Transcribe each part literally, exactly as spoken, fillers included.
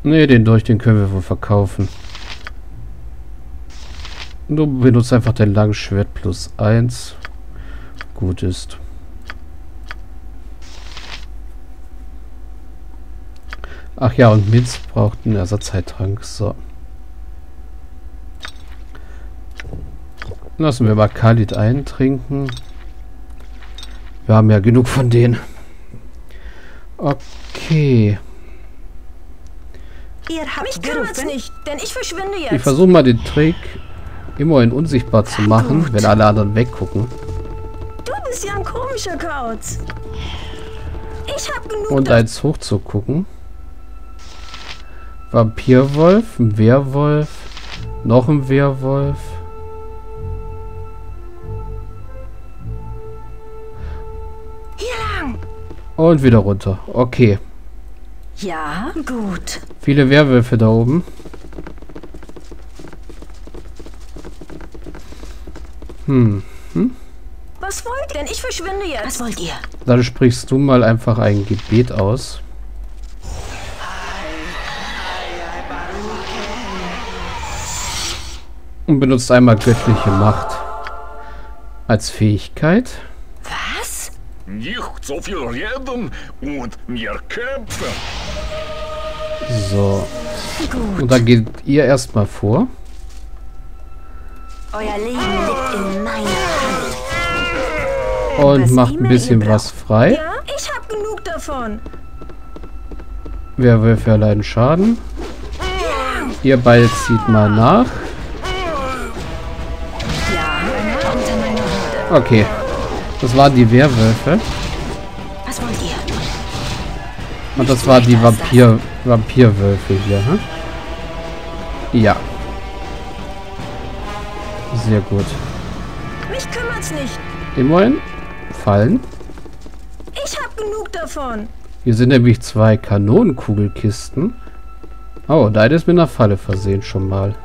Ne, den Dolch, den können wir wohl verkaufen. Du benutzt einfach dein Langschwert plus eins. Gut ist. Ach ja, und Minz braucht einen Ersatzheiltrank. So. Lassen wir mal Khalid eintrinken. Wir haben ja genug von denen. Okay. Ihr habt mich kümmert's nicht, denn ich verschwinde jetzt. Ich versuche mal den Trick immerhin unsichtbar zu machen, Gut. wenn alle anderen weggucken. Du bist ja ein komischer Kauz. Ich hab genug. Und eins hoch zu gucken. Vampirwolf, ein Werwolf, noch ein Werwolf. Hier lang. Und wieder runter. Okay. Ja, gut. Viele Werwölfe da oben. Hm. hm. Was wollt ihr denn? Ich verschwinde jetzt. Was wollt ihr? Dann sprichst du mal einfach ein Gebet aus. Und benutzt einmal göttliche Macht als Fähigkeit. Was? Nicht so viel reden und mehr kämpfen. So. Gut. Und dann geht ihr erstmal vor. Euer Leben liegt in meiner Hand. Und Was macht ein immer bisschen ihr was braucht. frei. Ja, ich hab genug davon. Werwölfe erleiden Schaden. Ihr beide zieht mal nach. Ja, unter meiner Hürde. Okay. Das waren die Werwölfe. Was wollt ihr? Und das waren die Vampir Vampirwölfe hier, hm? Ja. Sehr gut. Mich kümmert's nicht. Immerhin fallen. Ich hab genug davon. Hier sind nämlich zwei Kanonenkugelkisten. Oh, da ist mit einer Falle versehen schon mal.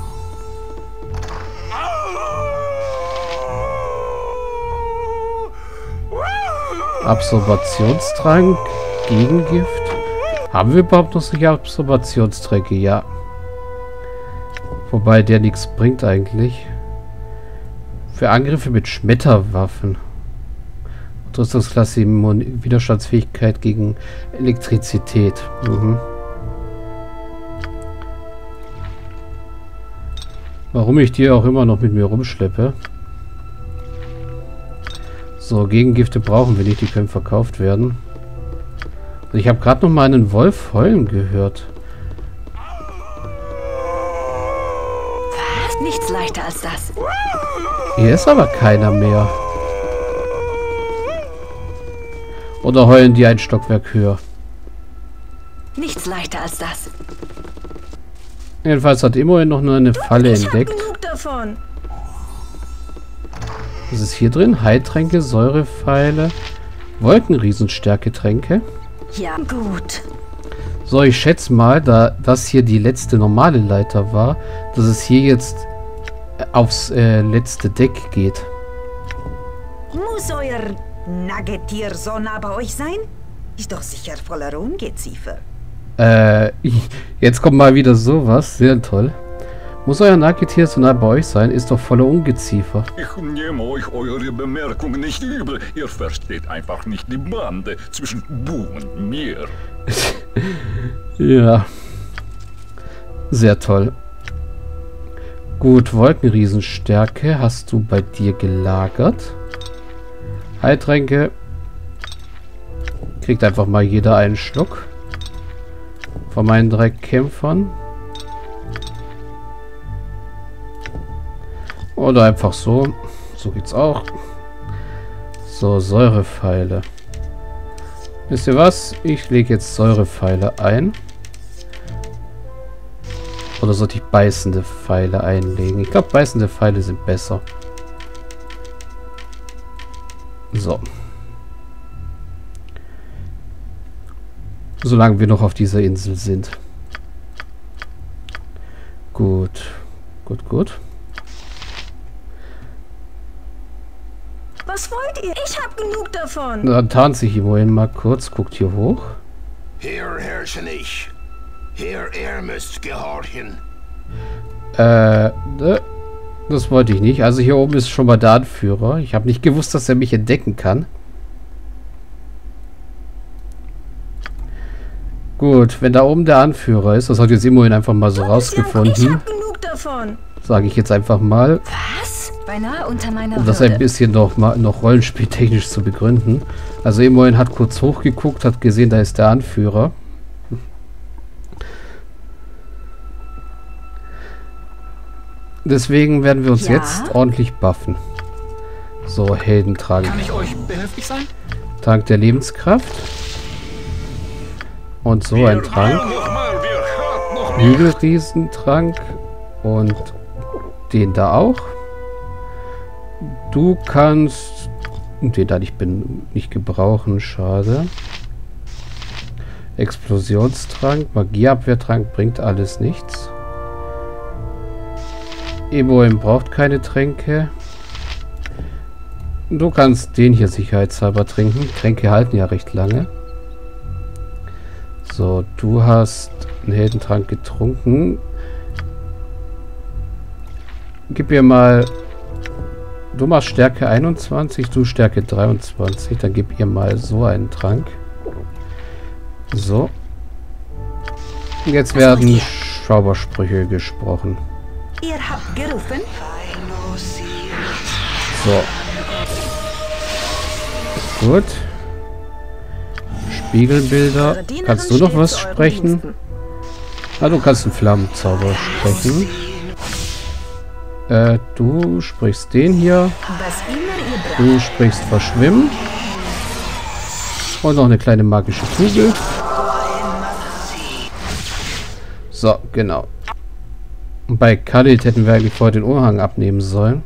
Absorbationstrank, Gegengift. Haben wir überhaupt noch solche Absorbationstränke? Ja. Wobei der nichts bringt eigentlich. Für Angriffe mit Schmetterwaffen. Rüstungsklasse Immun Widerstandsfähigkeit gegen Elektrizität. Mhm. Warum ich die auch immer noch mit mir rumschleppe. So, Gegengifte brauchen wir nicht, die können verkauft werden. Und ich habe gerade noch mal einen Wolf heulen gehört. Was? Nichts leichter als das. Hier ist aber keiner mehr. Oder heulen die ein Stockwerk höher? Nichts leichter als das. Jedenfalls hat immerhin noch nur eine Falle Ich hab entdeckt. genug davon. Was ist hier drin? Heiltränke, Säurepfeile, Wolkenriesenstärketränke. Ja, gut. So, ich schätze mal, da das hier die letzte normale Leiter war, dass es hier jetzt aufs äh, letzte Deck geht. Muss euer Nuggetier so nah bei euch sein? Ist doch sicher voller Ungeziefer. Äh, jetzt kommt mal wieder sowas. Sehr toll. Muss euer Nagetier so nah bei euch sein? Ist doch voller Ungeziefer. Ich nehme euch eure Bemerkungen nicht übel. Ihr versteht einfach nicht die Bande zwischen du und mir. Ja. Sehr toll. Gut, Wolkenriesenstärke hast du bei dir gelagert. Heiltränke. Kriegt einfach mal jeder einen Schluck. Von meinen drei Kämpfern. Oder einfach so. So geht's auch. So, Säurepfeile. Wisst ihr was? Ich lege jetzt Säurepfeile ein. Oder sollte ich beißende Pfeile einlegen? Ich glaube, beißende Pfeile sind besser. So. Solange wir noch auf dieser Insel sind. Gut. Gut, gut. Was wollt ihr? Ich hab genug davon. Dann tarnt sich immerhin mal kurz. Guckt hier hoch. Hier herrsche ich. Hier, ihr müsst gehorchen. Äh, ne? Das wollte ich nicht. Also hier oben ist schon mal der Anführer. Ich habe nicht gewusst, dass er mich entdecken kann. Gut, wenn da oben der Anführer ist, das hat jetzt immerhin einfach mal so rausgefunden. Ich hab genug davon. Sage ich jetzt einfach mal. Was? Beinahe unter meiner Um das Würde. ein bisschen noch, mal, noch rollenspieltechnisch zu begründen. Also immerhin hat kurz hochgeguckt, hat gesehen, da ist der Anführer. Deswegen werden wir uns Ja? jetzt ordentlich buffen. So, Heldentrank. Kann ich euch behilflich sein? Trank der Lebenskraft. Und so ein Trank. Hügelriesentrank. Und den da auch. Du kannst... Den da nicht, bin, nicht gebrauchen, schade. Explosionstrank, Magieabwehrtrank bringt alles nichts. Eboim braucht keine Tränke. Du kannst den hier sicherheitshalber trinken. Tränke halten ja recht lange. So, du hast einen Heldentrank getrunken. Gib mir mal... Du machst Stärke einundzwanzig, du Stärke dreiundzwanzig. Dann gib ihr mal so einen Trank. So. Jetzt werden Zaubersprüche gesprochen. Ihr habt gerufen? So. Gut. Spiegelbilder. Eure Dienerin Kannst du noch steht was zu euren sprechen? Diensten. Ah, du kannst einen Flammenzauber sprechen. Äh, du sprichst den hier. Was immer ihr braucht. Du sprichst Verschwimmen. Und noch eine kleine magische Kugel. So, genau. Und bei Khalid hätten wir eigentlich vorher den Umhang abnehmen sollen.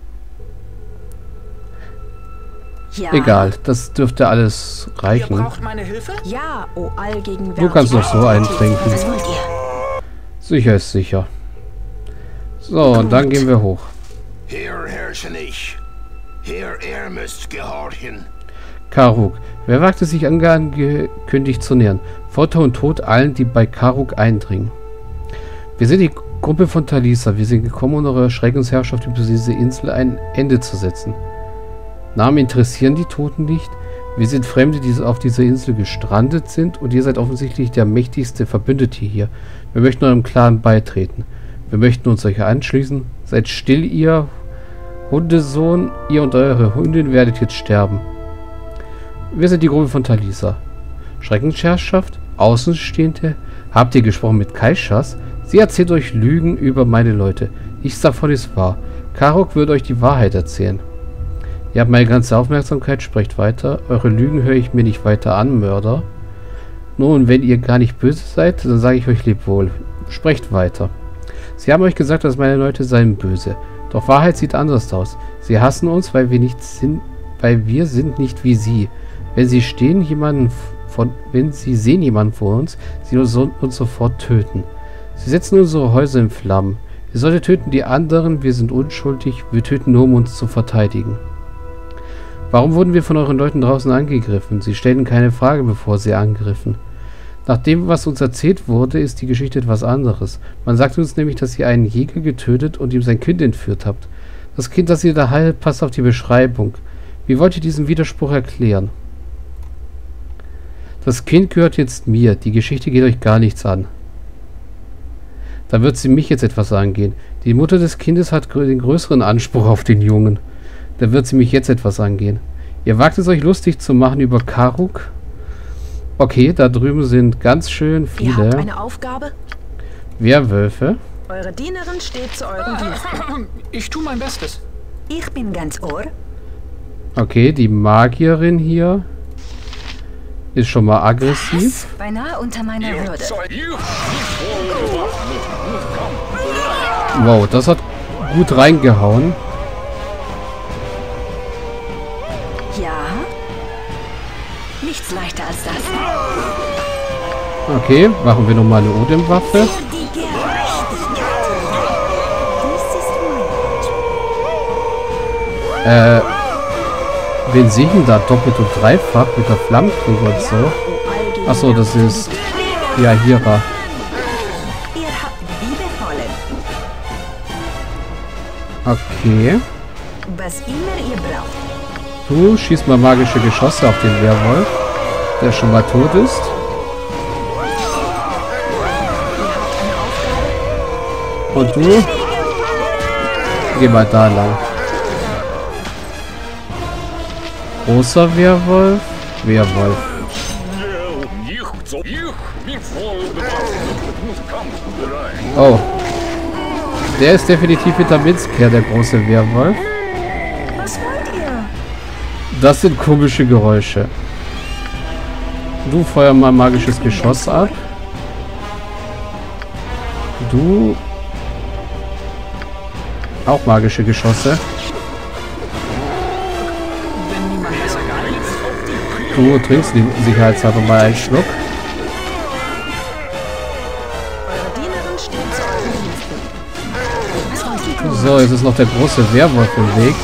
Ja. Egal, das dürfte alles Ihr reichen. braucht meine Hilfe? Ja, oh allgegenwärtig. Du kannst noch so einen trinken. Was wollt ihr? Sicher ist sicher. So, und dann gehen wir hoch. Hier herrsche ich. Hier, ihr müsst gehorchen. Karuk. Wer wagt es sich angekündigt zu nähern? Folter und Tod allen, die bei Karuk eindringen. Wir sind die Gruppe von Talisa. Wir sind gekommen, um eure Schreckensherrschaft über diese Insel ein Ende zu setzen. Namen interessieren die Toten nicht. Wir sind Fremde, die auf dieser Insel gestrandet sind, und ihr seid offensichtlich der mächtigste Verbündete hier. Wir möchten eurem Clan beitreten. Wir möchten uns euch anschließen. Seid still, ihr Hundesohn. Ihr und eure Hündin werdet jetzt sterben. Wir sind die Gruppe von Talisa. Schreckensherrschaft? Außenstehende? Habt ihr gesprochen mit Kaishas? Sie erzählt euch Lügen über meine Leute. Nichts davon ist wahr. Karuk wird euch die Wahrheit erzählen. Ihr habt meine ganze Aufmerksamkeit, sprecht weiter. Eure Lügen höre ich mir nicht weiter an, Mörder. Nun, wenn ihr gar nicht böse seid, dann sage ich euch lebt wohl. Sprecht weiter. Sie haben euch gesagt, dass meine Leute seien böse. Doch Wahrheit sieht anders aus. Sie hassen uns, weil wir nicht sind, weil wir sind nicht wie sie. Wenn sie stehen, jemanden von, wenn sie sehen jemanden vor uns, sie uns, uns sofort töten. Sie setzen unsere Häuser in Flammen. Ihr solltet töten die anderen, wir sind unschuldig, wir töten nur, um uns zu verteidigen. Warum wurden wir von euren Leuten draußen angegriffen? Sie stellten keine Frage, bevor sie angriffen. Nach dem, was uns erzählt wurde, ist die Geschichte etwas anderes. Man sagt uns nämlich, dass ihr einen Jäger getötet und ihm sein Kind entführt habt. Das Kind, das ihr da haltet, passt auf die Beschreibung. Wie wollt ihr diesen Widerspruch erklären? Das Kind gehört jetzt mir. Die Geschichte geht euch gar nichts an. Da wird sie mich jetzt etwas angehen. Die Mutter des Kindes hat den größeren Anspruch auf den Jungen. Da wird sie mich jetzt etwas angehen. Ihr wagt es euch lustig zu machen über Karuk? Okay, da drüben sind ganz schön Ihr habt viele eine Aufgabe? Werwölfe. Eure Dienerin steht zu euren Diensten. Ich tue mein Bestes. Ich bin ganz ohr. Okay, die Magierin hier ist schon mal aggressiv. Beinahe unter meiner Ihr Würde. seid ihr nicht wohlbewaffnet. Wow, das hat gut reingehauen. Ja? Nichts leichter als das. Okay, machen wir nochmal eine Odem-Waffe. Die Gerechtigkeit. Dies ist Äh, mein wen sehe ich denn da doppelt und dreifach mit der Flammenklinge und so? Achso, das ist ja Hira. Okay. Was immer ihr braucht. Du schießt mal magische Geschosse auf den Werwolf, der schon mal tot ist. Und du? Geh mal da lang. Großer Werwolf. Werwolf. Oh. Der ist definitiv hinter Minsk her, der große Werwolf. Was wollt ihr? Das sind komische Geräusche. Du feuer mal magisches Geschoss ab. Du auch magische Geschosse. Du trinkst die sicherheitshalber mal einen Schluck. So, jetzt ist noch der große Werwolf im Weg.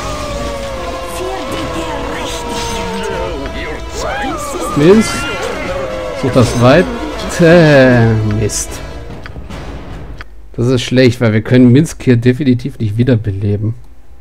Mist. Such das weiter. Mist. Das ist schlecht, weil wir können Minsk hier definitiv nicht wiederbeleben.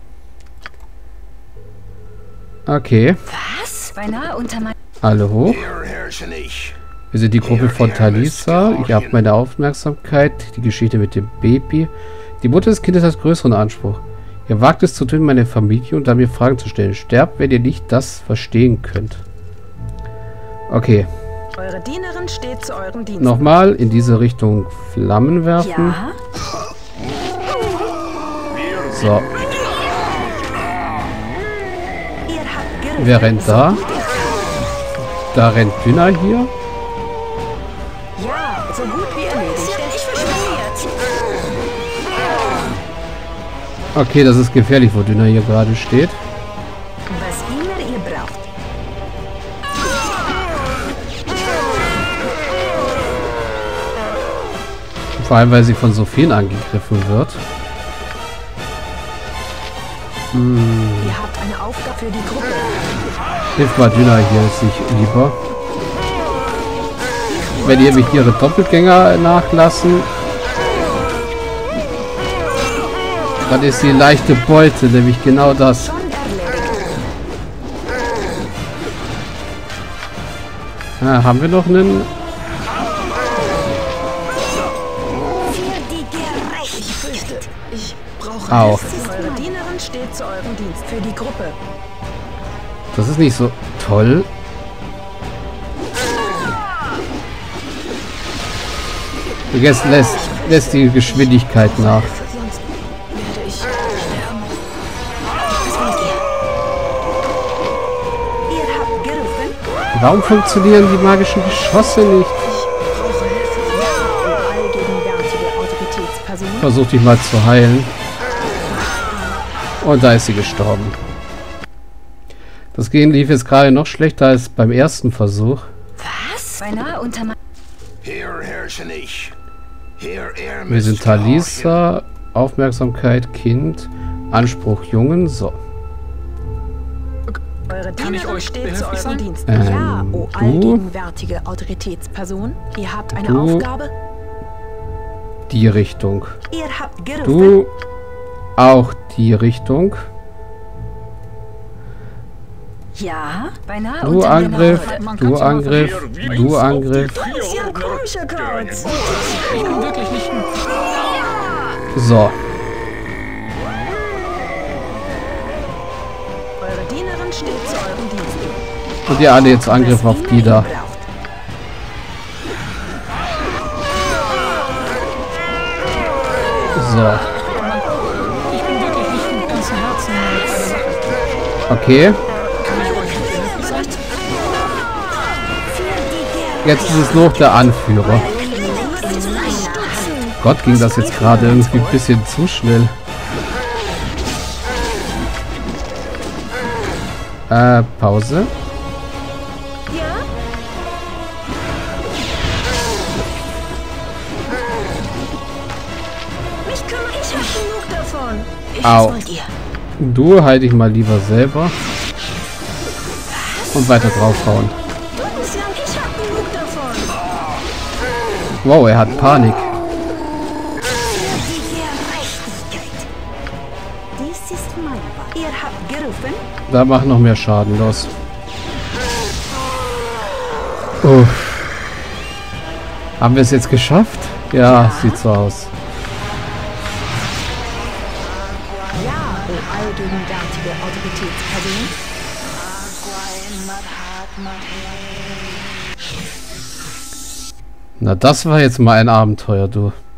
Okay. Was? Beinahe unter mein... Alle hoch. Wir sind die Gruppe von Talisa. Ich habe meine Aufmerksamkeit. Die Geschichte mit dem Baby. Die Mutter des Kindes hat größeren Anspruch. Ihr wagt es zu töten, meine Familie, und dann mir Fragen zu stellen. Sterbt, wenn ihr nicht das verstehen könnt. Okay. Eure Dienerin steht zu euren Diensten. Nochmal in diese Richtung Flammen werfen. Ja? So. Wer rennt da? Da rennt Dünner hier. Ja, so gut wie erledigt. Ich verschwinde. Okay, das ist gefährlich, wo Dünner hier gerade steht. Was immer ihr braucht. Vor allem, weil sie von so vielen angegriffen wird. Hm. Ihr habt eine Aufgabe für die Gruppe. Hilf mal Dünner hier sich lieber. Wenn ihr mich ihre Doppelgänger nachlassen, dann ist sie leichte Beute, nämlich genau das. Ah, haben wir noch einen? Ich fürchte, ich brauche Au. Eure Dienerin steht zu eurem Dienst für die Gruppe. Das ist nicht so toll. Jetzt lässt, lässt die Geschwindigkeit nach. Sonst werde ich sterben. Was wollt ihr? Ihr habt gerufen. Warum funktionieren die magischen Geschosse nicht? Ich brauche Hilfe. Ja, allgegenwärtige Autoritätsperson. Versuch dich mal zu heilen. Und da ist sie gestorben. Das Gehen lief jetzt gerade noch schlechter als beim ersten Versuch. Was? Beinahe unter mein... Hier herrsche ich. Hier er Wir sind Talisa, Aufmerksamkeit, Kind, Anspruch, Jungen, so. Eure Kann ich Dienerin euch steht zu behilflich eurem sein? Dienst. Ähm, ja, o du? allgegenwärtige Autoritätsperson. Ihr habt eine Du? Aufgabe. Die Richtung. Ihr habt gerufen. Du auch die Richtung. Ja? Beinahe Du unter Angriff, meiner Man du kann's ja mal Angriff, du Angriff. Das ist ja ein komischer Kauz. Ich bin wirklich nicht... So. Eure Dienerin steht zu eurem Dienst. Und ihr alle jetzt Angriff auf die da. So. Ich bin wirklich nicht mit ganzem Herzen bei der Sache. Okay. Kann ich euch behilflich sein? Jetzt ist es noch der Anführer. Gott, ging das jetzt gerade irgendwie ein bisschen zu schnell. Äh, Pause. Mich kümmere ich hab genug davon. Au. Was wollt ihr? Du halt dich mal lieber selber. Und weiter draufhauen. Lucian, ich hab genug davon. Wow, er hat Panik. Dies gerufen? Da macht noch mehr Schaden, los. Uff. Haben wir es jetzt geschafft? Ja, ja, sieht so aus. Ja, o allgegenwärtige Autoritätsperson. Na, das war jetzt mal ein Abenteuer, du.